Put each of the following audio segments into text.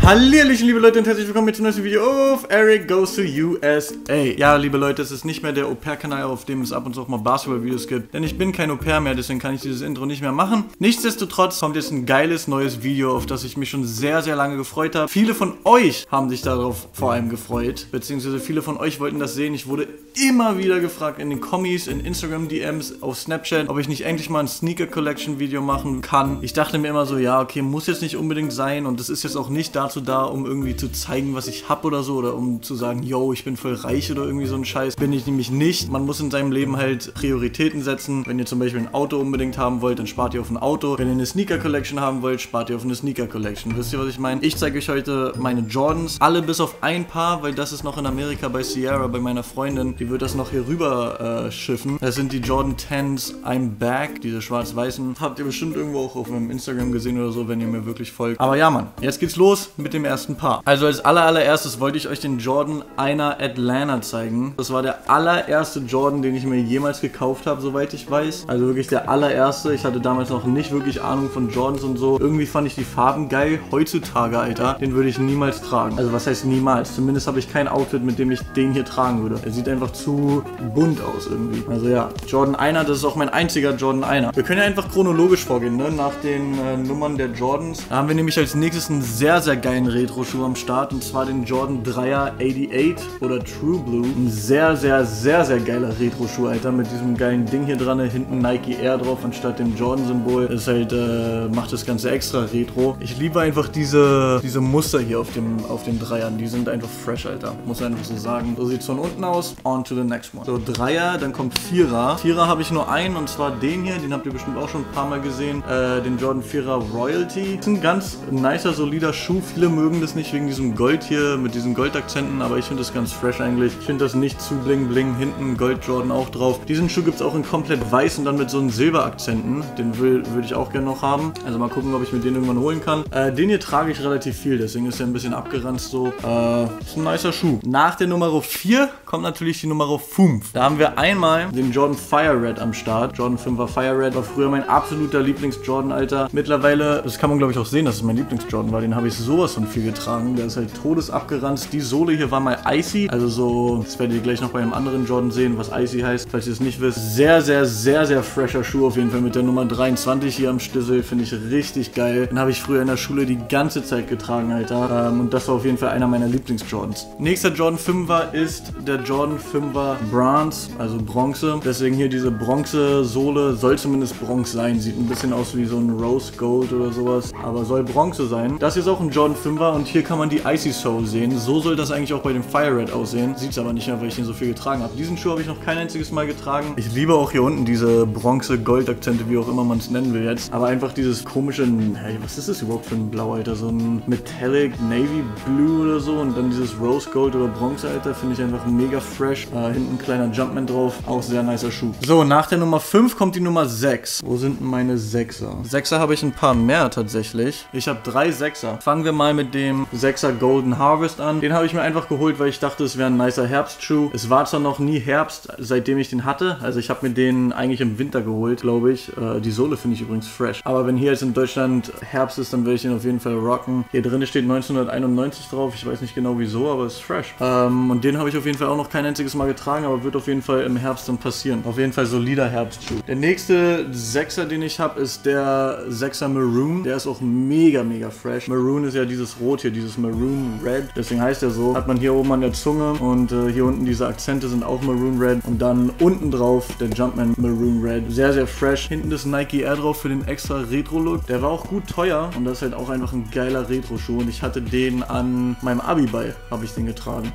Hallöchen, liebe Leute, und herzlich willkommen zum nächsten Video auf Eric Goes to USA. Ja, liebe Leute, es ist nicht mehr der Au-pair-Kanal, auf dem es ab und zu auch mal Basketball-Videos gibt, denn ich bin kein Au-pair mehr, deswegen kann ich dieses Intro nicht mehr machen. Nichtsdestotrotz kommt jetzt ein geiles neues Video, auf das ich mich schon sehr, sehr lange gefreut habe. Viele von euch haben sich darauf vor allem gefreut, beziehungsweise viele von euch wollten das sehen. Ich wurde immer wieder gefragt in den Kommis, in Instagram-DMs, auf Snapchat, ob ich nicht endlich mal ein Sneaker-Collection-Video machen kann. Ich dachte mir immer so, ja, okay, muss jetzt nicht unbedingt sein und das ist jetzt auch nicht dazu da, um irgendwie zu zeigen, was ich hab oder so, oder um zu sagen, yo, ich bin voll reich oder irgendwie so ein Scheiß. Bin ich nämlich nicht. Man muss in seinem Leben halt Prioritäten setzen. Wenn ihr zum Beispiel ein Auto unbedingt haben wollt, dann spart ihr auf ein Auto. Wenn ihr eine Sneaker-Collection haben wollt, spart ihr auf eine Sneaker-Collection. Wisst ihr, was ich meine? Ich zeige euch heute meine Jordans. Alle bis auf ein Paar, weil das ist noch in Amerika bei Sierra, bei meiner Freundin. Die wird das noch hier rüber schiffen. Das sind die Jordan 10s I'm Back, diese schwarz-weißen. Habt ihr bestimmt irgendwo auch auf meinem Instagram gesehen oder so, wenn ihr mir wirklich folgt. Aber ja, Mann, jetzt geht's los mit dem ersten Paar. Also als allererstes wollte ich euch den Jordan 1er Atlanta zeigen. Das war der allererste Jordan, den ich mir jemals gekauft habe, soweit ich weiß. Also wirklich der allererste. Ich hatte damals noch nicht wirklich Ahnung von Jordans und so. Irgendwie fand ich die Farben geil. Heutzutage, Alter, den würde ich niemals tragen. Also was heißt niemals? Zumindest habe ich kein Outfit, mit dem ich den hier tragen würde. Er sieht einfach zu bunt aus irgendwie. Also ja, Jordan 1er, das ist auch mein einziger Jordan 1er. Wir können ja einfach chronologisch vorgehen, ne? Nach den Nummern der Jordans. Da haben wir nämlich als nächstes einen sehr, sehr geilen Retro-Schuh am Start, und zwar den Jordan 3er 88 oder True Blue. Ein sehr, sehr, sehr, sehr geiler Retro-Schuh, Alter, mit diesem geilen Ding hier dran, hinten Nike Air drauf anstatt dem Jordan-Symbol. Das ist halt, macht das Ganze extra retro. Ich liebe einfach diese Muster hier auf den Dreiern, die sind einfach fresh, Alter. Muss einfach so sagen. So sieht es von unten aus. On to the next one. So, Dreier, dann kommt Vierer. Vierer habe ich nur einen, und zwar den hier, den habt ihr bestimmt auch schon ein paar Mal gesehen. Den Jordan 4er Royalty. Das ist ein ganz nicer, solider Schuh. Viele mögen das nicht wegen diesem Gold hier, mit diesen Goldakzenten, aber ich finde das ganz fresh eigentlich. Ich finde das nicht zu bling bling, hinten Gold Jordan auch drauf. Diesen Schuh gibt es auch in komplett weiß und dann mit so einen Silberakzenten. Den würde ich auch gerne noch haben. Also mal gucken, ob ich mir den irgendwann holen kann. Den hier trage ich relativ viel, deswegen ist er ein bisschen abgeranzt so. Ist ein nicer Schuh. Nach der Nummer 4 kommt natürlich die Nummer 5. Da haben wir einmal den Jordan Fire Red am Start. Jordan 5er Fire Red war früher mein absoluter Lieblings-Jordan, Alter. Mittlerweile, das kann man glaube ich auch sehen, dass es mein Lieblings-Jordan war. Den habe ich sowas von viel getragen. Der ist halt todesabgeranzt. Die Sohle hier war mal icy. Also so, das werdet ihr gleich noch bei einem anderen Jordan sehen, was icy heißt, falls ihr es nicht wisst. Sehr, sehr, sehr, sehr fresher Schuh auf jeden Fall mit der Nummer 23 hier am Stissel. Finde ich richtig geil. Den habe ich früher in der Schule die ganze Zeit getragen, Alter. Und das war auf jeden Fall einer meiner Lieblings-Jordans. Nächster Jordan 5er ist der Jordan 5er Bronze, also Bronze. Deswegen hier diese Bronze-Sohle. Soll zumindest Bronze sein. Sieht ein bisschen aus wie so ein Rose Gold oder sowas. Aber soll Bronze sein. Das hier ist auch ein Jordan 5er und hier kann man die Icy Sole sehen. So soll das eigentlich auch bei dem Fire Red aussehen. Sieht es aber nicht mehr, weil ich den so viel getragen habe. Diesen Schuh habe ich noch kein einziges Mal getragen. Ich liebe auch hier unten diese Bronze-Gold-Akzente, wie auch immer man es nennen will jetzt. Aber einfach dieses komische, hey, was ist das überhaupt für ein Blau, Alter? So ein Metallic Navy Blue oder so und dann dieses Rose Gold oder Bronze, Alter, finde ich einfach mega fresh. Hinten ein kleiner Jumpman drauf. Auch sehr nicer Schuh. So, nach der Nummer 5 kommt die Nummer 6. Wo sind denn meine 6er? 6er habe ich ein paar mehr tatsächlich. Ich habe 3 6er. Fangen wir mal mit dem 6er Golden Harvest an. Den habe ich mir einfach geholt, weil ich dachte, es wäre ein nicer Herbstschuh. Es war zwar noch nie Herbst, seitdem ich den hatte. Also ich habe mir den eigentlich im Winter geholt, glaube ich. Die Sohle finde ich übrigens fresh. Aber wenn hier jetzt in Deutschland Herbst ist, dann werde ich den auf jeden Fall rocken. Hier drin steht 1991 drauf. Ich weiß nicht genau wieso, aber es ist fresh. Und den habe ich auf jeden Fall auch noch kein einziges Mal getragen, aber wird auf jeden Fall im Herbst dann passieren. Auf jeden Fall solider Herbstschuh. Der nächste 6er, den ich habe, ist der 6er Maroon. Der ist auch mega, mega fresh. Maroon ist ja dieses Rot hier, dieses Maroon Red. Deswegen heißt er so. Hat man hier oben an der Zunge und hier unten diese Akzente sind auch Maroon Red. Und dann unten drauf der Jumpman Maroon Red. Sehr, sehr fresh. Hinten das Nike Air drauf für den extra Retro-Look. Der war auch gut teuer und das ist halt auch einfach ein geiler Retro-Schuh. Und ich hatte den an meinem Abi-Ball, habe ich den getragen.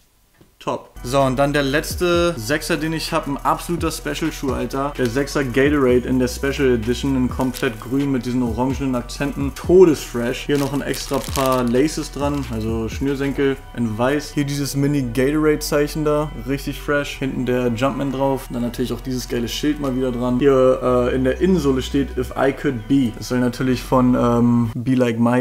Top. So, und dann der letzte 6er, den ich habe, ein absoluter Special-Schuh, Alter. Der 6er Gatorade in der Special Edition in komplett grün mit diesen orangenen Akzenten. Todesfresh. Hier noch ein extra paar Laces dran, also Schnürsenkel in weiß. Hier dieses Mini-Gatorade-Zeichen da, richtig fresh. Hinten der Jumpman drauf. Dann natürlich auch dieses geile Schild mal wieder dran. Hier in der Innensohle steht If I Could Be. Das soll natürlich von Be Like Mike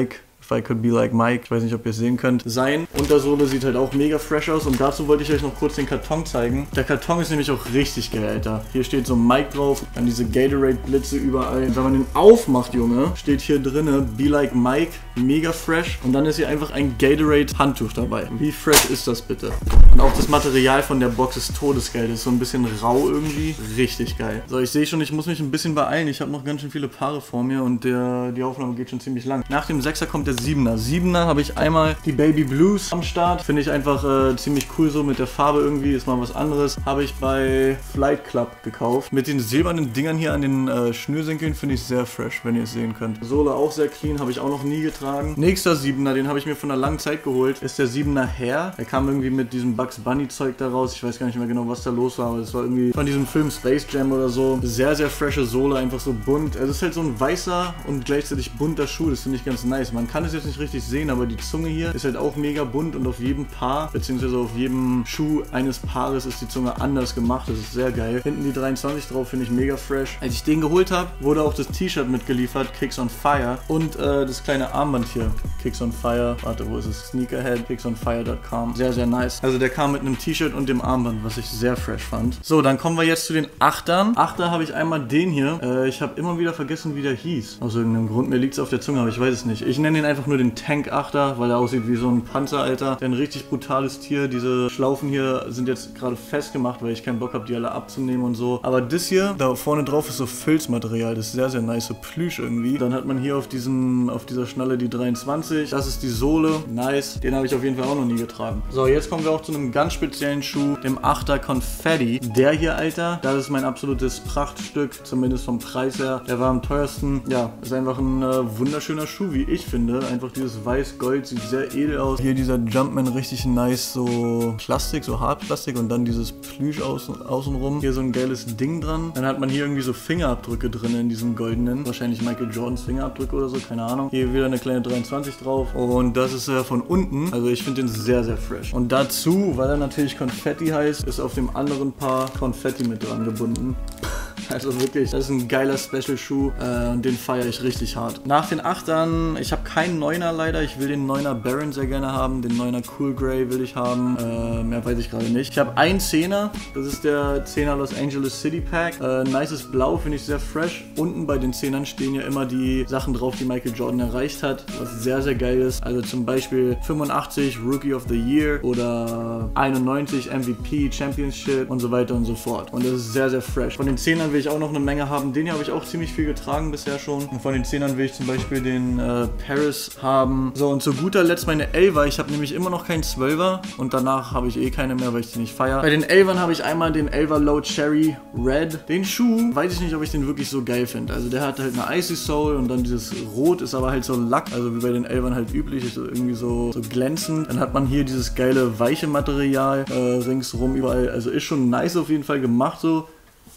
If I Could Be Like Mike, ich weiß nicht, ob ihr es sehen könnt, sein. Untersohle sieht halt auch mega fresh aus und dazu wollte ich euch noch kurz den Karton zeigen. Der Karton ist nämlich auch richtig geil, Alter. Hier steht so Mike drauf, dann diese Gatorade-Blitze überall. Und wenn man den aufmacht, Junge, steht hier drinne Be Like Mike, mega fresh. Und dann ist hier einfach ein Gatorade-Handtuch dabei. Wie fresh ist das bitte? Und auch das Material von der Box ist todesgeil. Das ist so ein bisschen rau irgendwie. Richtig geil. So, ich sehe schon, ich muss mich ein bisschen beeilen. Ich habe noch ganz schön viele Paare vor mir und die Aufnahme geht schon ziemlich lang. Nach dem 6er kommt der 7er. 7er habe ich einmal die Baby Blues am Start. Finde ich einfach ziemlich cool so mit der Farbe irgendwie. Ist mal was anderes. Habe ich bei Flight Club gekauft. Mit den silbernen Dingern hier an den Schnürsenkeln finde ich sehr fresh, wenn ihr es sehen könnt. Sohle auch sehr clean. Habe ich auch noch nie getragen. Nächster 7er, den habe ich mir von einer langen Zeit geholt, ist der 7er Hair. Der kam irgendwie mit diesem Bugs Bunny Zeug da raus. Ich weiß gar nicht mehr genau, was da los war, aber das war irgendwie von diesem Film Space Jam oder so. Sehr, sehr frische Sohle, einfach so bunt. Es ist halt so ein weißer und gleichzeitig bunter Schuh. Das finde ich ganz nice. Man kann es jetzt nicht richtig sehen, aber die Zunge hier ist halt auch mega bunt und auf jedem Paar, beziehungsweise auf jedem Schuh eines Paares ist die Zunge anders gemacht. Das ist sehr geil. Hinten die 23 drauf, finde ich mega fresh. Als ich den geholt habe, wurde auch das T-Shirt mitgeliefert, Kicks on Fire. Und das kleine Armband hier, Kicks on Fire. Warte, wo ist es? Sneakerhead, kicksonfire.com. Sehr, sehr nice. Also der kam mit einem T-Shirt und dem Armband, was ich sehr fresh fand. So, dann kommen wir jetzt zu den 8ern. 8er habe ich einmal den hier. Ich habe immer wieder vergessen, wie der hieß. Aus irgendeinem Grund. Mir liegt es auf der Zunge, aber ich weiß es nicht. Ich nenne ihn einfach nur den Tank 8er, weil er aussieht wie so ein Panzer, Alter. Ein richtig brutales Tier. Diese Schlaufen hier sind jetzt gerade festgemacht, weil ich keinen Bock habe, die alle abzunehmen und so. Aber das hier, da vorne drauf ist so Filzmaterial. Das ist sehr, sehr nice. So Plüsch irgendwie. Dann hat man hier auf dieser Schnalle die 23. Das ist die Sohle. Nice. Den habe ich auf jeden Fall auch noch nie getragen. So, jetzt kommen wir auch zu einem ganz speziellen Schuh, dem 8er Confetti. Der hier, Alter, das ist mein absolutes Prachtstück, zumindest vom Preis her. Der war am teuersten. Ja, ist einfach ein wunderschöner Schuh, wie ich finde. Einfach dieses Weiß-Gold, sieht sehr edel aus. Hier dieser Jumpman, richtig nice, so Plastik, so Hartplastik und dann dieses Plüsch außenrum. Hier so ein geiles Ding dran. Dann hat man hier irgendwie so Fingerabdrücke drin in diesem goldenen. Wahrscheinlich Michael Jordans Fingerabdrücke oder so, keine Ahnung. Hier wieder eine kleine 23 drauf. Und das ist von unten. Also ich finde den sehr, sehr fresh. Und dazu, weil er natürlich Konfetti heißt, ist auf dem anderen Paar Konfetti mit dran gebunden. Also wirklich, das ist ein geiler Special-Schuh und den feiere ich richtig hart. Nach den 8ern, ich habe keinen 9er leider. Ich will den 9er Baron sehr gerne haben. Den 9er Cool Grey will ich haben. Mehr weiß ich gerade nicht. Ich habe einen 10er. Das ist der 10er Los Angeles City Pack. Nices Blau, finde ich sehr fresh. Unten bei den 10ern stehen ja immer die Sachen drauf, die Michael Jordan erreicht hat. Was sehr, sehr geil ist. Also zum Beispiel 85 Rookie of the Year oder 91 MVP Championship und so weiter und so fort. Und das ist sehr, sehr fresh. Von den 10ern will ich auch noch eine Menge haben. Den hier habe ich auch ziemlich viel getragen bisher schon. Und von den 10ern will ich zum Beispiel den Paris haben. So, und zu guter Letzt meine 11er. Ich habe nämlich immer noch keinen 12er und danach habe ich eh keine mehr, weil ich die nicht feiere. Bei den 11ern habe ich einmal den 11er Low Cherry Red. Den Schuh, weiß ich nicht, ob ich den wirklich so geil finde. Also der hat halt eine Icy Sole und dann dieses Rot ist aber halt so Lack, also wie bei den 11ern halt üblich, ist irgendwie so glänzend. Dann hat man hier dieses geile weiche Material ringsrum überall. Also ist schon nice auf jeden Fall gemacht so.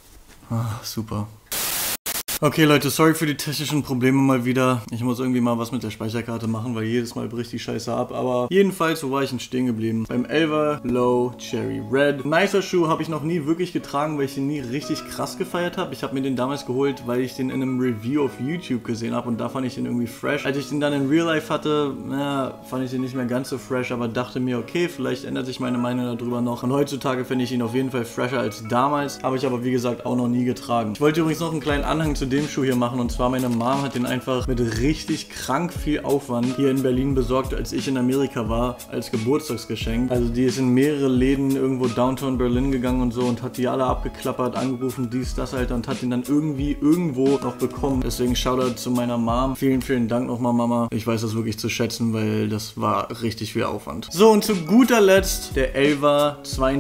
Ah, super. Okay Leute, sorry für die technischen Probleme mal wieder. Ich muss irgendwie mal was mit der Speicherkarte machen, weil jedes Mal bricht die Scheiße ab. Aber jedenfalls, wo war ich denn stehen geblieben? Beim 11er Low Cherry Red. Nicer Schuh, habe ich noch nie wirklich getragen, weil ich den nie richtig krass gefeiert habe. Ich habe mir den damals geholt, weil ich den in einem Review auf YouTube gesehen habe und da fand ich den irgendwie fresh. Als ich den dann in Real Life hatte, fand ich den nicht mehr ganz so fresh, aber dachte mir, okay, vielleicht ändert sich meine Meinung darüber noch. Und heutzutage finde ich ihn auf jeden Fall fresher als damals. Habe ich aber wie gesagt auch noch nie getragen. Ich wollte übrigens noch einen kleinen Anhang zu dem Schuh hier machen und zwar meine Mom hat den einfach mit richtig krank viel Aufwand hier in Berlin besorgt, als ich in Amerika war, als Geburtstagsgeschenk. Also die ist in mehrere Läden irgendwo Downtown Berlin gegangen und so und hat die alle abgeklappert, angerufen, dies, das, Alter, und hat den dann irgendwie irgendwo noch bekommen. Deswegen Shoutout zu meiner Mom. Vielen, vielen Dank nochmal, Mama. Ich weiß das wirklich zu schätzen, weil das war richtig viel Aufwand. So, und zu guter Letzt der 11er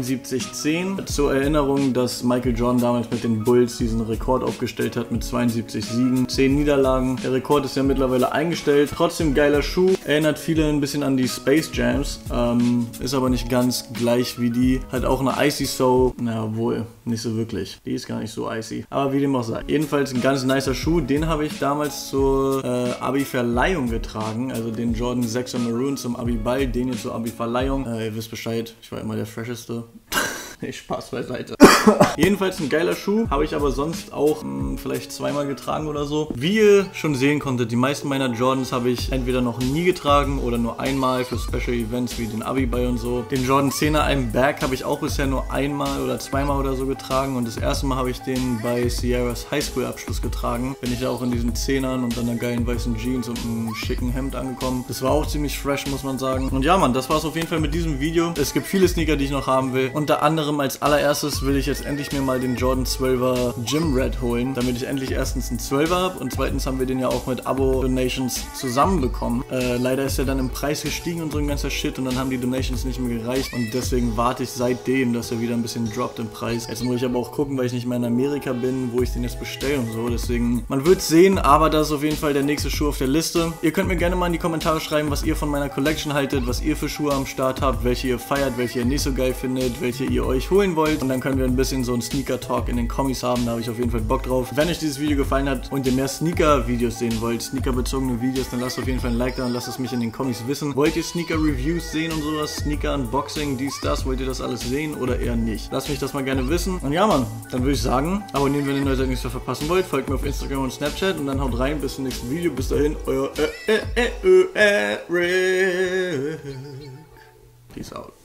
7210. Zur Erinnerung, dass Michael Jordan damals mit den Bulls diesen Rekord aufgestellt hat mit 72 Siegen, 10 Niederlagen. Der Rekord ist ja mittlerweile eingestellt. Trotzdem geiler Schuh. Erinnert viele ein bisschen an die Space Jams. Ist aber nicht ganz gleich wie die. Hat auch eine Icy Sole. Na wohl, nicht so wirklich. Die ist gar nicht so icy. Aber wie dem auch sei. Jedenfalls ein ganz nicer Schuh. Den habe ich damals zur Abi-Verleihung getragen. Also den Jordan 6er Maroon zum Abi-Ball. Den jetzt zur Abi-Verleihung. Ihr wisst Bescheid. Ich war immer der Fresheste. Nee, Spaß beiseite. Jedenfalls ein geiler Schuh, habe ich aber sonst auch vielleicht zweimal getragen oder so. Wie ihr schon sehen konntet, die meisten meiner Jordans habe ich entweder noch nie getragen oder nur einmal für Special Events wie den Abiball und so. Den Jordan 10er I'm Back habe ich auch bisher nur einmal oder zweimal oder so getragen und das erste Mal habe ich den bei Sierras Highschool Abschluss getragen. Bin ich ja auch in diesen 10ern und dann einer geilen weißen Jeans und einem schicken Hemd angekommen. Das war auch ziemlich fresh, muss man sagen. Und ja, Mann, das war es auf jeden Fall mit diesem Video. Es gibt viele Sneaker, die ich noch haben will. Unter anderem als allererstes will ich jetzt endlich mir mal den Jordan 12er Gym Red holen, damit ich endlich erstens einen 12er habe und zweitens haben wir den ja auch mit Abo-Donations zusammenbekommen. Leider ist er dann im Preis gestiegen und so ein ganzer Shit und dann haben die Donations nicht mehr gereicht und deswegen warte ich seitdem, dass er wieder ein bisschen droppt im Preis. Jetzt muss ich aber auch gucken, weil ich nicht mehr in Amerika bin, wo ich den jetzt bestelle und so. Deswegen, man wird sehen, aber das ist auf jeden Fall der nächste Schuh auf der Liste. Ihr könnt mir gerne mal in die Kommentare schreiben, was ihr von meiner Collection haltet, was ihr für Schuhe am Start habt, welche ihr feiert, welche ihr nicht so geil findet, welche ihr euch holen wollt und dann können wir ein bisschen so einen Sneaker-Talk in den Kommis haben, da habe ich auf jeden Fall Bock drauf. Wenn euch dieses Video gefallen hat und ihr mehr Sneaker-Videos sehen wollt, Sneaker-bezogene Videos, dann lasst auf jeden Fall ein Like da und lasst es mich in den Kommis wissen. Wollt ihr Sneaker-Reviews sehen und sowas, Sneaker-Unboxing, dies, das, wollt ihr das alles sehen oder eher nicht? Lasst mich das mal gerne wissen. Und ja, Mann, dann würde ich sagen, abonnieren, wenn ihr neue Sachen nichts mehr verpassen wollt, folgt mir auf Instagram und Snapchat und dann haut rein, bis zum nächsten Video. Bis dahin, euer Eric. Peace out.